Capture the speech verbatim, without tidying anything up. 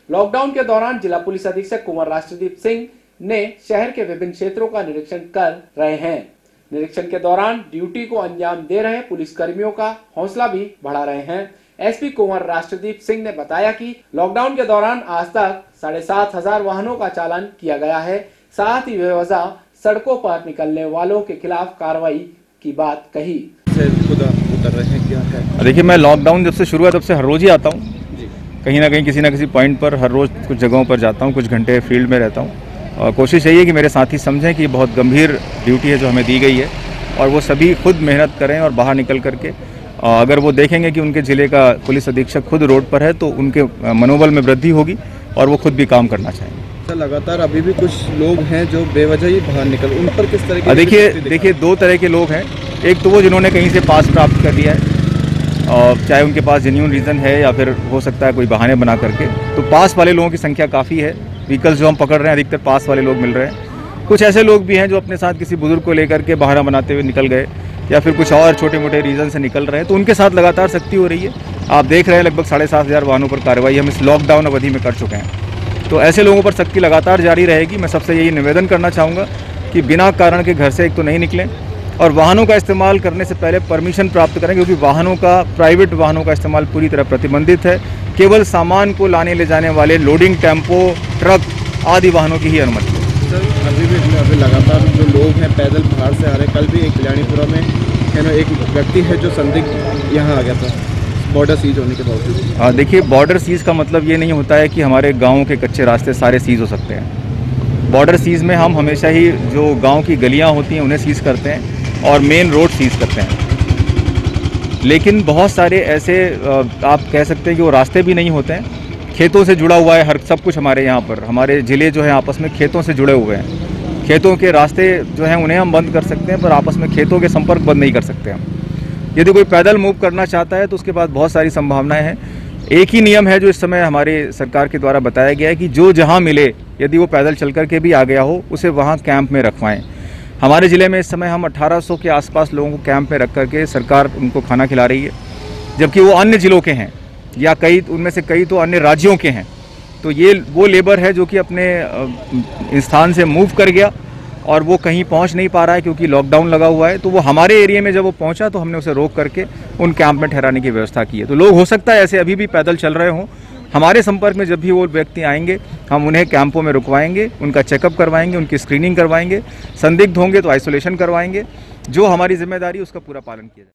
Lockdown के दौरान जिला पुलिस अधीक्षक कुंवर राष्ट्रदीप सिंह ने शहर के विभिन्न क्षेत्रों का निरीक्षण कर रहे हैं। निरीक्षण के दौरान ड्यूटी को अंजाम दे रहे पुलिस कर्मियों का हौसला भी बढ़ा रहे हैं। एसपी कुंवर राष्ट्रदीप सिंह ने बताया कि लॉकडाउन के दौरान आज तक साढ़े सात हजार वाहनों का चालान किया गया है। साथ ही बेवजह सड़कों पर निकलने वालों के खिलाफ कार्रवाई की बात कही। उतर रहे हैं क्या है? देखिए, मैं लॉकडाउन जब से शुरू हुआ तब से हर रोज ही आता हूँ, कहीं ना कहीं किसी ना किसी पॉइंट पर हर रोज कुछ जगहों पर जाता हूँ, कुछ घंटे फील्ड में रहता हूँ। और कोशिश यही है कि मेरे साथी समझें कि ये बहुत गंभीर ड्यूटी है जो हमें दी गई है और वो सभी खुद मेहनत करें और बाहर निकल करके अगर वो देखेंगे कि उनके ज़िले का पुलिस अधीक्षक खुद रोड पर है तो उनके मनोबल में वृद्धि होगी और वो खुद भी काम करना चाहेंगे। सर, लगातार अभी भी कुछ लोग हैं जो बेवजह ही बाहर निकल, उन पर किस तरह की? देखिए देखिए दो तरह के लोग हैं। एक तो वो जिन्होंने कहीं से पास प्राप्त कर लिया है, और चाहे उनके पास जेन्युइन रीज़न है या फिर हो सकता है कोई बहाने बना करके, तो पास वाले लोगों की संख्या काफ़ी है। व्हीकल्स जो हम पकड़ रहे हैं अधिकतर पास वाले लोग मिल रहे हैं। कुछ ऐसे लोग भी हैं जो अपने साथ किसी बुजुर्ग को लेकर के बहाना बनाते हुए निकल गए या फिर कुछ और छोटे मोटे रीज़न से निकल रहे हैं, तो उनके साथ लगातार सख्ती हो रही है। आप देख रहे हैं लगभग साढ़े सात हज़ार वाहनों पर कार्रवाई हम इस लॉकडाउन अवधि में कर चुके हैं। तो ऐसे लोगों पर सख्ती लगातार जारी रहेगी। मैं सबसे यही निवेदन करना चाहूँगा कि बिना कारण के घर से एक तो नहीं निकलें और वाहनों का इस्तेमाल करने से पहले परमिशन प्राप्त करें, क्योंकि वाहनों का प्राइवेट वाहनों का इस्तेमाल पूरी तरह प्रतिबंधित है। केवल सामान को लाने ले जाने वाले लोडिंग टेम्पो, ट्रक आदि वाहनों की ही अनुमति है। सर, अभी भी अभी लगातार जो लोग हैं पैदल बाहर से आ रहे हैं। कल भी एक कल्याणीपुरा में है ना एक व्यक्ति है जो संदिग्ध यहाँ आ गया था बॉर्डर सीज होने के बावजूद। हाँ, देखिए, बॉर्डर सीज का मतलब ये नहीं होता है कि हमारे गाँव के कच्चे रास्ते सारे सीज हो सकते हैं। बॉर्डर सीज में हम हमेशा ही जो गाँव की गलियाँ होती हैं उन्हें सीज करते हैं और मेन रोड सीज करते हैं। लेकिन बहुत सारे ऐसे आप कह सकते हैं कि वो रास्ते भी नहीं होते हैं। खेतों से जुड़ा हुआ है हर सब कुछ हमारे यहाँ पर। हमारे ज़िले जो है आपस में खेतों से जुड़े हुए हैं। खेतों के रास्ते जो हैं उन्हें हम बंद कर सकते हैं, पर आपस में खेतों के संपर्क बंद नहीं कर सकते हम। यदि कोई पैदल मूव करना चाहता है तो उसके पास बहुत सारी संभावनाएं हैं। एक ही नियम है जो इस समय हमारे सरकार के द्वारा बताया गया है कि जो जहाँ मिले, यदि वो पैदल चल कर के भी आ गया हो, उसे वहाँ कैंप में रखवाएं। हमारे ज़िले में इस समय हम अठारह सौ के आसपास लोगों को कैंप में रख करके सरकार उनको खाना खिला रही है, जबकि वो अन्य ज़िलों के हैं या कई उनमें से कई तो अन्य राज्यों के हैं। तो ये वो लेबर है जो कि अपने स्थान से मूव कर गया और वो कहीं पहुंच नहीं पा रहा है क्योंकि लॉकडाउन लगा हुआ है। तो वो हमारे एरिया में जब वो पहुंचा तो हमने उसे रोक करके उन कैंप में ठहराने की व्यवस्था की है। तो लोग हो सकता है ऐसे अभी भी पैदल चल रहे हों। हमारे संपर्क में जब भी वो व्यक्ति आएंगे हम उन्हें कैंपों में रुकवाएंगे, उनका चेकअप करवाएंगे, उनकी स्क्रीनिंग करवाएंगे। संदिग्ध होंगे तो आइसोलेशन करवाएंगे। जो हमारी जिम्मेदारी उसका पूरा पालन किया जाए।